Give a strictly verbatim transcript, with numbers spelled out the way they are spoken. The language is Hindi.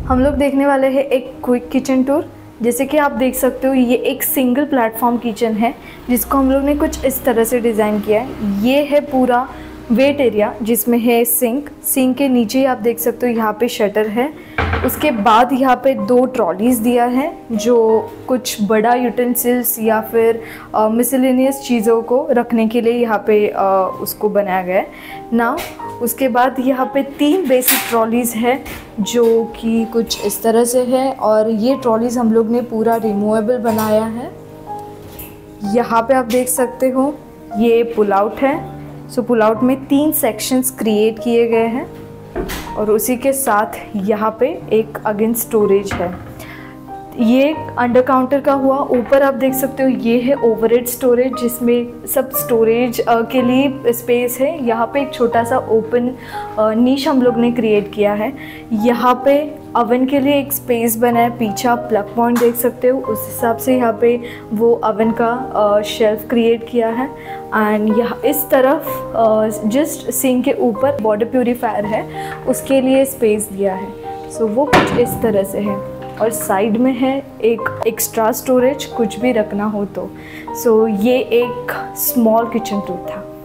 हम लोग देखने वाले हैं एक क्विक किचन टूर। जैसे कि आप देख सकते हो ये एक सिंगल प्लेटफॉर्म किचन है जिसको हम लोग ने कुछ इस तरह से डिज़ाइन किया है। ये है पूरा वेट एरिया जिसमें है सिंक। सिंक के नीचे आप देख सकते हो यहाँ पे शटर है। उसके बाद यहाँ पे दो ट्रॉलीज़ दिया है जो कुछ बड़ा यूटेंसिल्स या फिर मिसलेनियस चीज़ों को रखने के लिए यहाँ पे आ, उसको बनाया गया है ना। उसके बाद यहाँ पे तीन बेसिक ट्रॉलीज़ है जो कि कुछ इस तरह से है और ये ट्रॉलीज़ हम लोग ने पूरा रिमूवेबल बनाया है। यहाँ पे आप देख सकते हो ये पुल आउट है। सो पुल आउट में तीन सेक्शंस क्रिएट किए गए हैं और उसी के साथ यहाँ पे एक अगेन स्टोरेज है। ये अंडर काउंटर का हुआ। ऊपर आप देख सकते हो ये है ओवरहेड स्टोरेज जिसमें सब स्टोरेज के लिए स्पेस है। यहाँ पे एक छोटा सा ओपन नीश हम लोग ने क्रिएट किया है। यहाँ पे अवन के लिए एक स्पेस बना है। पीछे आप प्लग पॉइंट देख सकते हो, उस हिसाब से यहाँ पे वो अवन का शेल्फ क्रिएट किया है। एंड यहाँ इस तरफ जस्ट सिंक के ऊपर वाटर प्यूरीफायर है, उसके लिए स्पेस दिया है। सो so, वो कुछ इस तरह से है और साइड में है एक एक्स्ट्रा स्टोरेज कुछ भी रखना हो तो। सो so, ये एक स्मॉल किचन टूर था।